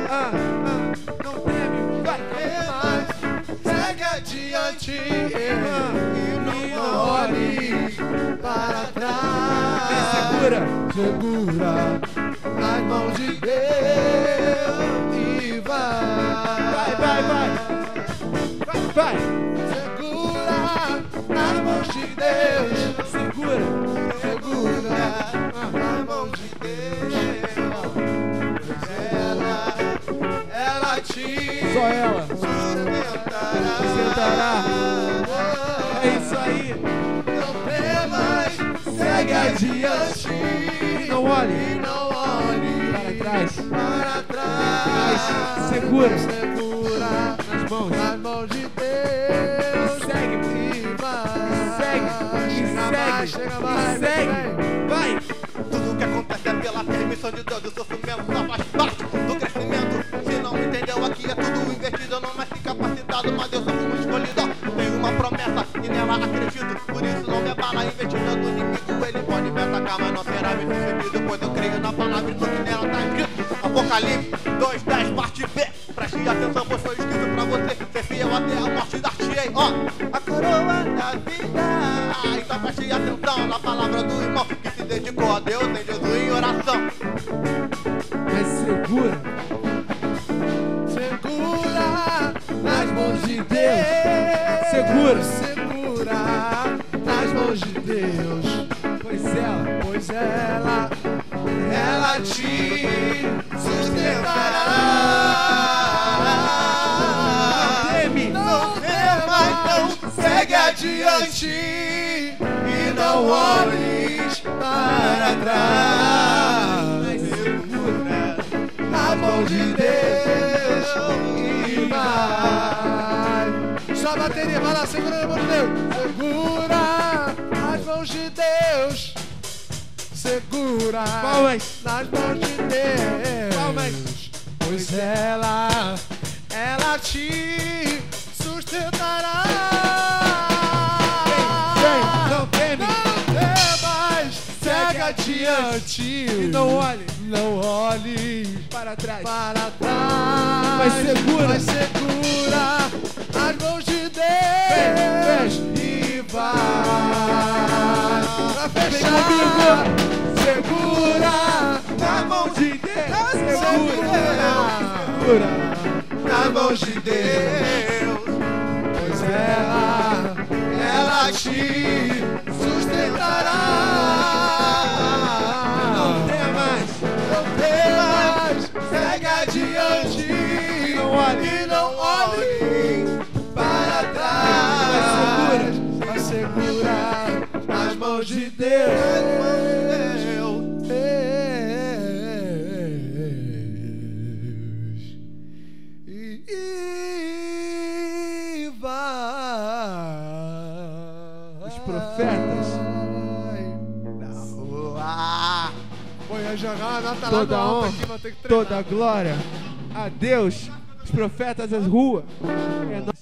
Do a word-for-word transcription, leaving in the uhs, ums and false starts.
ah, ah, não teme, vai, mais, segue adiante e não olhe para trás. segura, Segura nas mãos de Deus e vai, vai, vai, vai, vai, vai, segura nas mãos de Deus, segura, segura nas mãos de Deus. Ela, ela te só ela sustentará. sustentará. É isso aí. Não temas, segue adiante E não olhe e não olhe para trás. para trás. Mas segura Segura nas mãos. nas mãos de Deus E segue, e vai. segue, e Chega mais, segue, chega mais, e segue. vem. Vai. Tudo que acontece é pela permissão de Deus. O sofrimento só faz parte do crescimento. Se não entendeu, aqui é tudo invertido. Eu não nasci capacitado, mas eu sou um escolhido. Tenho uma promessa e nela acredito. Por isso não me abala a investida do inimigo. Ele pode me atacar, mas não será bem sucedido. Pois eu creio na palavra e no que nela está escrito. Apocalipse dois, dez, parte B. Preste atenção, pois foi escrito pra você ser fiel até a morte dar-te-ei. Ó, a coroa da vida. Ah, então preste atenção na palavra do irmão que se dedicou a Deus em Jesus em oração. Mas segura, Segura nas mãos de Deus. Segura. Segura nas mãos de Deus. pois ela, Pois ela, ela te sustentará. não teme, Não tema, então segue adiante e não olhes para trás. mas segura, Na mão de Deus e vai. Só a bateria, vai lá, segura na mão de Deus. Segura nas mãos de Deus. Segura palmas, nas mãos de Deus. palmas, Pois ela, ela te sustentará. vem, não teme, Não temas, segue adiante e não olhe não olhe para trás. para trás. Mas segura. Mas segura as mãos de Deus Vem, e vai. Pra Vem fechar, comigo. segura Na mão de Deus, segura, segura nas mãos de Deus. Pois ela, ela te sustentará. não temas, Não temas, segue adiante e não olhe, e não olhe para trás. Mas segura nas mãos de Deus. E, e vai. Os profetas. Ah, foi a jogada, tá lá Toda no alto honra, aqui, vou ter que treinar. toda glória a Deus, os profetas das ruas. É